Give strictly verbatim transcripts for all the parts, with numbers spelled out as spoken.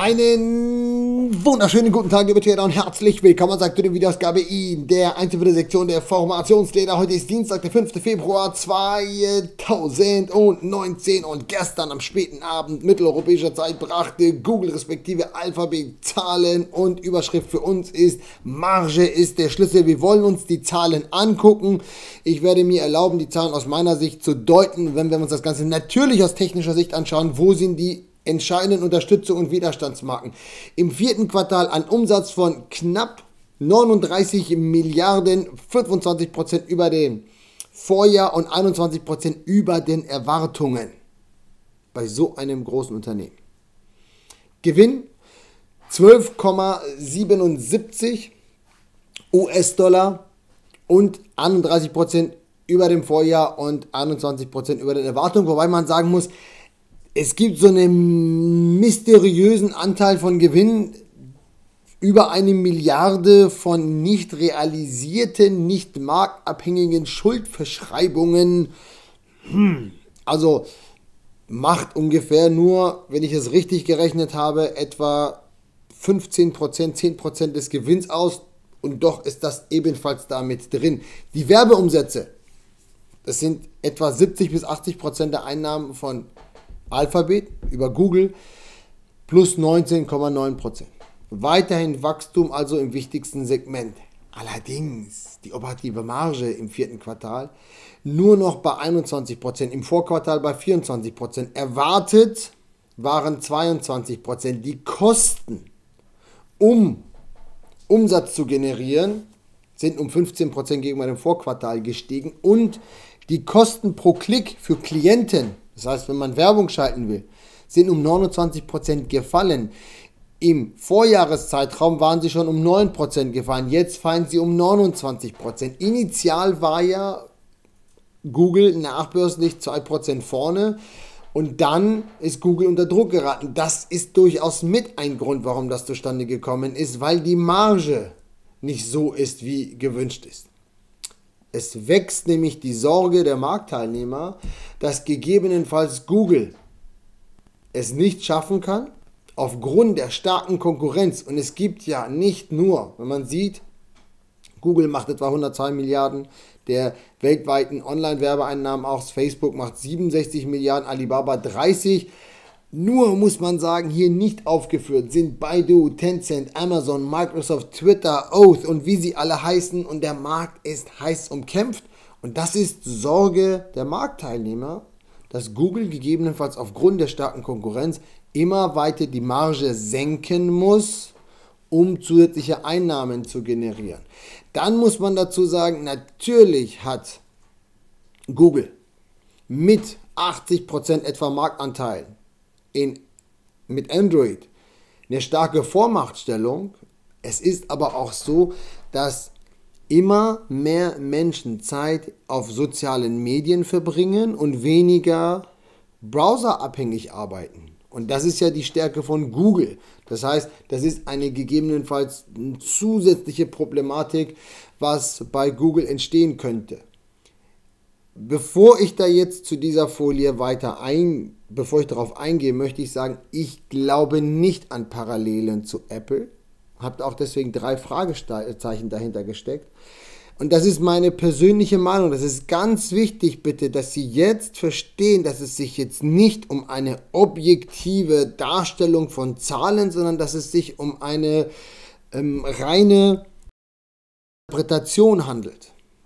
Einen wunderschönen guten Tag, liebe Trader, und herzlich willkommen, sagt zu der Videoausgabe in der Einzelvideo-Sektion der Formationstrader. Heute ist Dienstag, der fünfte Februar zweitausendneunzehn und gestern am späten Abend mitteleuropäischer Zeit brachte Google respektive Alphabet Zahlen und Überschrift für uns ist: Marge ist der Schlüssel. Wir wollen uns die Zahlen angucken. Ich werde mir erlauben, die Zahlen aus meiner Sicht zu deuten, wenn wir uns das Ganze natürlich aus technischer Sicht anschauen. Wo sind die entscheidenden Unterstützung und Widerstandsmarken? Im vierten Quartal ein Umsatz von knapp neununddreißig Milliarden, fünfundzwanzig Prozent über dem Vorjahr und einundzwanzig Prozent über den Erwartungen bei so einem großen Unternehmen. Gewinn zwölf Komma siebenundsiebzig US-Dollar und einunddreißig Prozent über dem Vorjahr und einundzwanzig Prozent über den Erwartungen, wobei man sagen muss, es gibt so einen mysteriösen Anteil von Gewinn, über eine Milliarde von nicht realisierten, nicht marktabhängigen Schuldverschreibungen. Hm. Also macht ungefähr nur, wenn ich es richtig gerechnet habe, etwa fünfzehn Prozent, zehn Prozent des Gewinns aus, und doch ist das ebenfalls damit drin. Die Werbeumsätze, das sind etwa siebzig bis achtzig Prozent der Einnahmen von Alphabet über Google, plus neunzehn Komma neun Prozent. Weiterhin Wachstum also im wichtigsten Segment. Allerdings die operative Marge im vierten Quartal nur noch bei einundzwanzig Prozent, im Vorquartal bei vierundzwanzig Prozent. Erwartet waren zweiundzwanzig Prozent. Die Kosten, um Umsatz zu generieren, sind um fünfzehn Prozent gegenüber dem Vorquartal gestiegen, und die Kosten pro Klick für Klienten, das heißt, wenn man Werbung schalten will, sind um neunundzwanzig Prozent gefallen. Im Vorjahreszeitraum waren sie schon um neun Prozent gefallen, jetzt fallen sie um neunundzwanzig Prozent. Initial war ja Google nachbörslich zwei Prozent vorne, und dann ist Google unter Druck geraten. Das ist durchaus mit ein Grund, warum das zustande gekommen ist, weil die Marge nicht so ist, wie gewünscht ist. Es wächst nämlich die Sorge der Marktteilnehmer, dass gegebenenfalls Google es nicht schaffen kann, aufgrund der starken Konkurrenz. Und es gibt ja nicht nur, wenn man sieht, Google macht etwa hundertzwei Milliarden der weltweiten Online-Werbeeinnahmen aus, Facebook macht siebenundsechzig Milliarden, Alibaba dreißig. Nur muss man sagen, hier nicht aufgeführt sind Baidu, Tencent, Amazon, Microsoft, Twitter, Oath und wie sie alle heißen, und der Markt ist heiß umkämpft, und das ist Sorge der Marktteilnehmer, dass Google gegebenenfalls aufgrund der starken Konkurrenz immer weiter die Marge senken muss, um zusätzliche Einnahmen zu generieren. Dann muss man dazu sagen, natürlich hat Google mit achtzig Prozent etwa Marktanteil In, mit Android eine starke Vormachtstellung. Es ist aber auch so, dass immer mehr Menschen Zeit auf sozialen Medien verbringen und weniger browserabhängig arbeiten. Und das ist ja die Stärke von Google. Das heißt, das ist eine gegebenenfalls zusätzliche Problematik, was bei Google entstehen könnte. Bevor ich da jetzt zu dieser Folie weiter ein, bevor ich darauf eingehe, möchte ich sagen, ich glaube nicht an Parallelen zu Apple. Habt auch deswegen drei Fragezeichen dahinter gesteckt. Und das ist meine persönliche Meinung. Das ist ganz wichtig, bitte, dass Sie jetzt verstehen, dass es sich jetzt nicht um eine objektive Darstellung von Zahlen, sondern dass es sich um eine ähm, reine Interpretation handelt.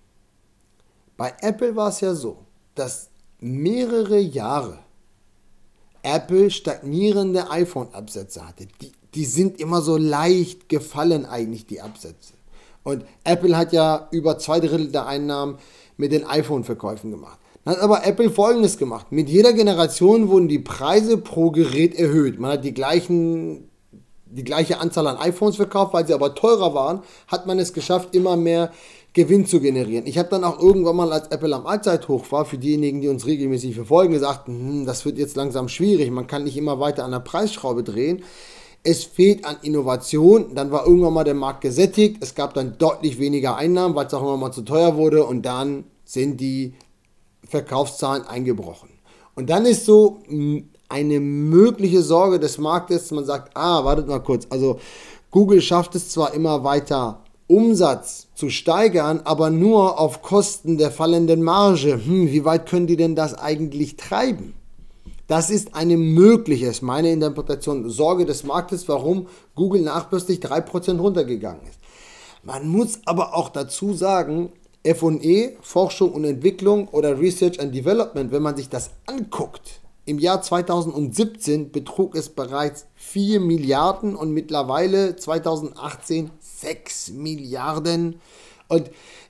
Bei Apple war es ja so, dass mehrere Jahre Apple stagnierende iPhone-Absätze hatte. Die, die sind immer so leicht gefallen eigentlich, die Absätze. Und Apple hat ja über zwei Drittel der Einnahmen mit den iPhone-Verkäufen gemacht. Dann hat aber Apple Folgendes gemacht. Mit jeder Generation wurden die Preise pro Gerät erhöht. Man hat die gleichen, die gleiche Anzahl an iPhones verkauft, weil sie aber teurer waren, hat man es geschafft, immer mehr Gewinn zu generieren. Ich habe dann auch irgendwann mal, als Apple am Allzeithoch war, für diejenigen, die uns regelmäßig verfolgen, gesagt, hm, das wird jetzt langsam schwierig, man kann nicht immer weiter an der Preisschraube drehen. Es fehlt an Innovation, dann war irgendwann mal der Markt gesättigt, es gab dann deutlich weniger Einnahmen, weil es auch immer mal zu teuer wurde, und dann sind die Verkaufszahlen eingebrochen. Und dann ist so eine mögliche Sorge des Marktes. Man sagt, ah, wartet mal kurz, also Google schafft es zwar immer weiter, Umsatz zu steigern, aber nur auf Kosten der fallenden Marge. Hm, wie weit können die denn das eigentlich treiben? Das ist eine mögliche, ist meine Interpretation, Sorge des Marktes, warum Google nachbörslich drei Prozent runtergegangen ist. Man muss aber auch dazu sagen, F und E, Forschung und Entwicklung oder Research and Development, wenn man sich das anguckt, im Jahr zweitausendsiebzehn betrug es bereits vier Milliarden und mittlerweile zweitausendachtzehn sechs Milliarden. Und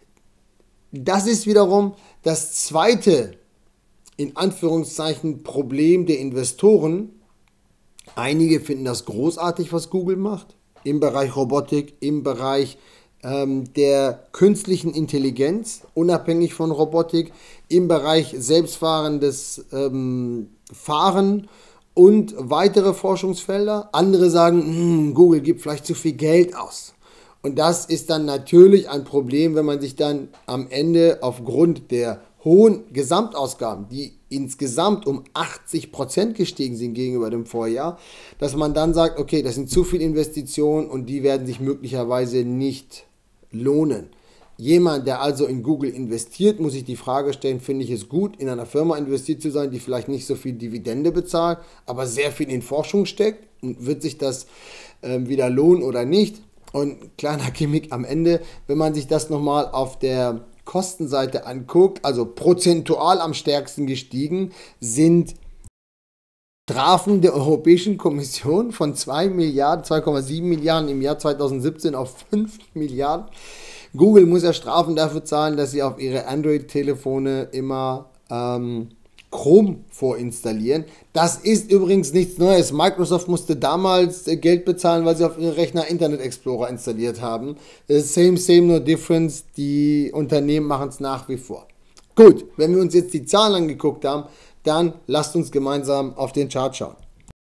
das ist wiederum das zweite, in Anführungszeichen, Problem der Investoren. Einige finden das großartig, was Google macht, im Bereich Robotik, im Bereich ähm, der künstlichen Intelligenz, unabhängig von Robotik, im Bereich selbstfahrendes ähm, Fahren und weitere Forschungsfelder. Andere sagen, Google gibt vielleicht zu viel Geld aus. Und das ist dann natürlich ein Problem, wenn man sich dann am Ende aufgrund der hohen Gesamtausgaben, die insgesamt um achtzig Prozent gestiegen sind gegenüber dem Vorjahr, dass man dann sagt, okay, das sind zu viele Investitionen und die werden sich möglicherweise nicht lohnen. Jemand, der also in Google investiert, muss sich die Frage stellen, finde ich es gut, in einer Firma investiert zu sein, die vielleicht nicht so viel Dividende bezahlt, aber sehr viel in Forschung steckt, und wird sich das äh, wieder lohnen oder nicht? Und kleiner Gimmick am Ende, wenn man sich das nochmal auf der Kostenseite anguckt, also prozentual am stärksten gestiegen, sind Strafen der Europäischen Kommission von zwei Milliarden, zwei Komma sieben Milliarden im Jahr zweitausendsiebzehn auf fünf Milliarden. Google muss ja Strafen dafür zahlen, dass sie auf ihre Android-Telefone immer ähm, Chrome vorinstallieren. Das ist übrigens nichts Neues. Microsoft musste damals äh, Geld bezahlen, weil sie auf ihre Rechner Internet Explorer installiert haben. Äh, same, same, no difference. Die Unternehmen machen es nach wie vor. Gut, wenn wir uns jetzt die Zahlen angeguckt haben, dann lasst uns gemeinsam auf den Chart schauen.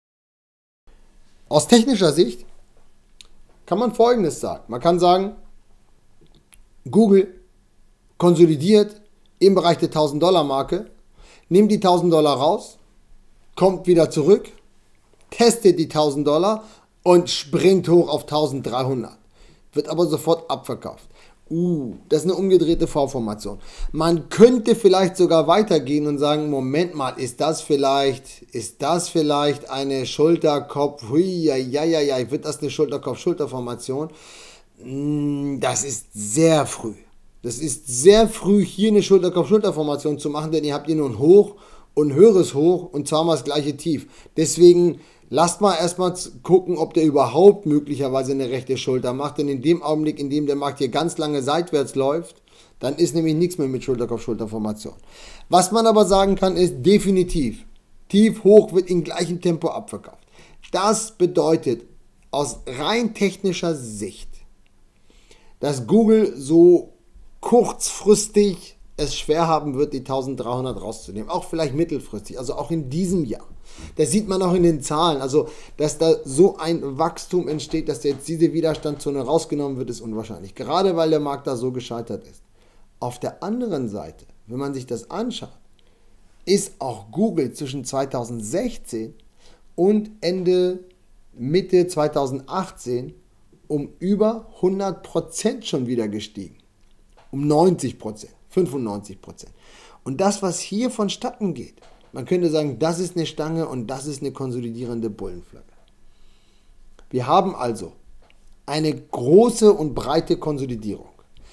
Aus technischer Sicht kann man Folgendes sagen. Man kann sagen, Google konsolidiert im Bereich der tausend-Dollar-Marke, nimmt die tausend Dollar raus, kommt wieder zurück, testet die tausend Dollar und springt hoch auf eintausenddreihundert. Wird aber sofort abverkauft. Uh, das ist eine umgedrehte V-Formation. Man könnte vielleicht sogar weitergehen und sagen, Moment mal, ist das vielleicht, ist das vielleicht eine Schulterkopf, hui, ja, ja, ja, ja, wird das eine Schulterkopf-Schulterformation? Das ist sehr früh. Das ist sehr früh, hier eine Schulterkopf-Schulterformation zu machen, denn ihr habt hier nur ein Hoch und ein höheres Hoch und zweimal das gleiche Tief. Deswegen lasst mal erstmal gucken, ob der überhaupt möglicherweise eine rechte Schulter macht, denn in dem Augenblick, in dem der Markt hier ganz lange seitwärts läuft, dann ist nämlich nichts mehr mit Schulterkopf-Schulterformation. Was man aber sagen kann, ist definitiv, tief, hoch wird in gleichem Tempo abverkauft. Das bedeutet aus rein technischer Sicht, dass Google so kurzfristig es schwer haben wird, die eintausenddreihundert rauszunehmen. Auch vielleicht mittelfristig, also auch in diesem Jahr. Das sieht man auch in den Zahlen. Also, dass da so ein Wachstum entsteht, dass jetzt diese Widerstandszone rausgenommen wird, ist unwahrscheinlich. Gerade weil der Markt da so gescheitert ist. Auf der anderen Seite, wenn man sich das anschaut, ist auch Google zwischen zweitausendsechzehn und Ende, Mitte zweitausendachtzehn um über hundert Prozent schon wieder gestiegen. Um neunzig Prozent, fünfundneunzig Prozent. Und das, was hier vonstatten geht, man könnte sagen, das ist eine Stange und das ist eine konsolidierende Bullenflagge. Wir haben also eine große und breite Konsolidierung.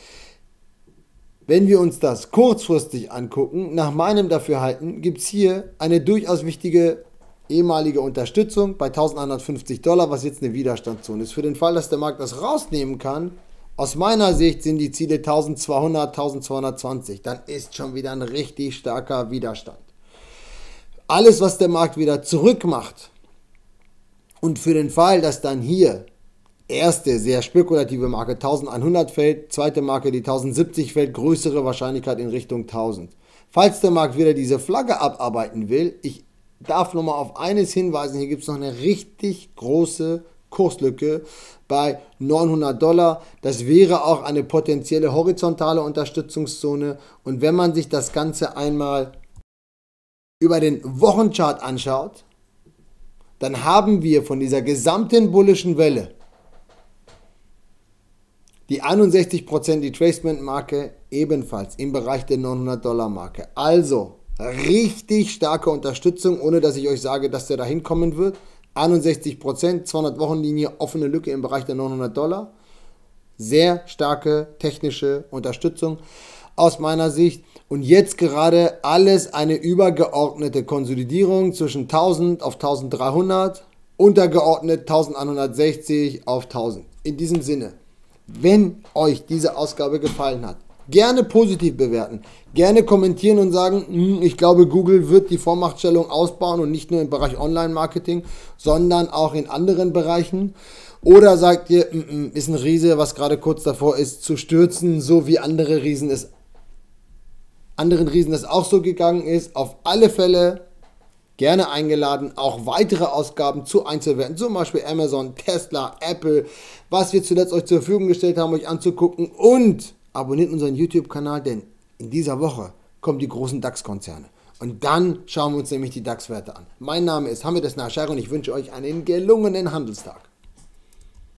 Wenn wir uns das kurzfristig angucken, nach meinem Dafürhalten gibt es hier eine durchaus wichtige ehemalige Unterstützung bei eintausendeinhundertfünfzig Dollar, was jetzt eine Widerstandszone ist. Für den Fall, dass der Markt das rausnehmen kann, aus meiner Sicht sind die Ziele eintausendzweihundert, eintausendzweihundertzwanzig. Dann ist schon wieder ein richtig starker Widerstand. Alles, was der Markt wieder zurück macht und für den Fall, dass dann hier erste sehr spekulative Marke eintausendeinhundert fällt, zweite Marke die eintausendsiebzig fällt, größere Wahrscheinlichkeit in Richtung tausend. Falls der Markt wieder diese Flagge abarbeiten will, ich darf nochmal auf eines hinweisen, hier gibt es noch eine richtig große Kurslücke bei neunhundert Dollar. Das wäre auch eine potenzielle horizontale Unterstützungszone. Und wenn man sich das Ganze einmal über den Wochenchart anschaut, dann haben wir von dieser gesamten bullischen Welle die einundsechzig Prozent Retracement-Marke ebenfalls im Bereich der neunhundert Dollar Marke. Also richtig starke Unterstützung, ohne dass ich euch sage, dass der da hinkommen wird. einundsechzig Prozent, zweihundert Wochen Linie, offene Lücke im Bereich der neunhundert Dollar. Sehr starke technische Unterstützung aus meiner Sicht. Und jetzt gerade alles eine übergeordnete Konsolidierung zwischen tausend auf eintausenddreihundert, untergeordnet elfhundertsechzig auf tausend. In diesem Sinne, wenn euch diese Ausgabe gefallen hat, gerne positiv bewerten, gerne kommentieren und sagen, ich glaube, Google wird die Vormachtstellung ausbauen und nicht nur im Bereich Online-Marketing, sondern auch in anderen Bereichen. Oder sagt ihr, ist ein Riese, was gerade kurz davor ist, zu stürzen, so wie andere Riesen es, anderen Riesen es auch so gegangen ist. Auf alle Fälle gerne eingeladen, auch weitere Ausgaben zu Einzelwerten, zum Beispiel Amazon, Tesla, Apple, was wir zuletzt euch zur Verfügung gestellt haben, euch anzugucken, und abonniert unseren YouTube-Kanal, denn in dieser Woche kommen die großen DAX-Konzerne. Und dann schauen wir uns nämlich die DAX-Werte an. Mein Name ist Hamid Esnashari und ich wünsche euch einen gelungenen Handelstag.